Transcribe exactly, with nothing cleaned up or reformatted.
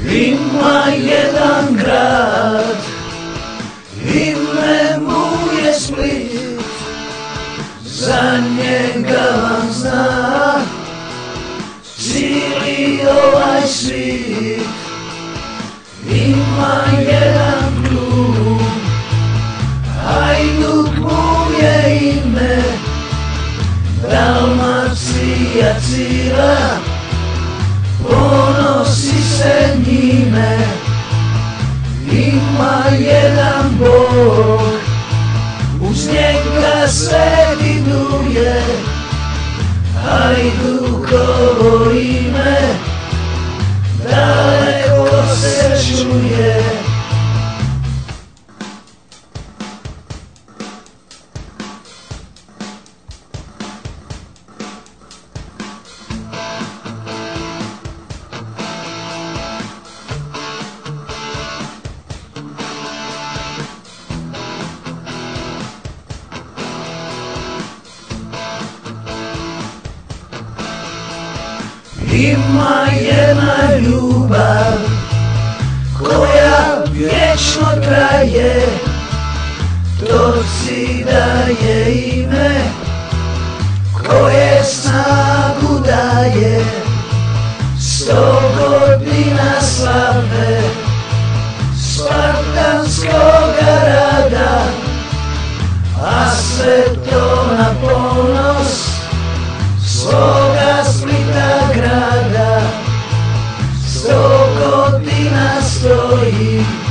Ima jedan grad, ime mu je Split, za njega vam zna cijeli ovaj svijet. Ima jedan klub, Hajduk mu je ime, Dalmacija cila ponosi se njime. Ima jedan Bog, uz njega sve viduje, Hajdukovo ime daleko se čuje. Ima jedna ljubav koja vječno traje, toci daje ime koje snagu daje. Sto godina slave spartanskoga rada, a sve to na ponos svoga Splita grada. Sto godina stoji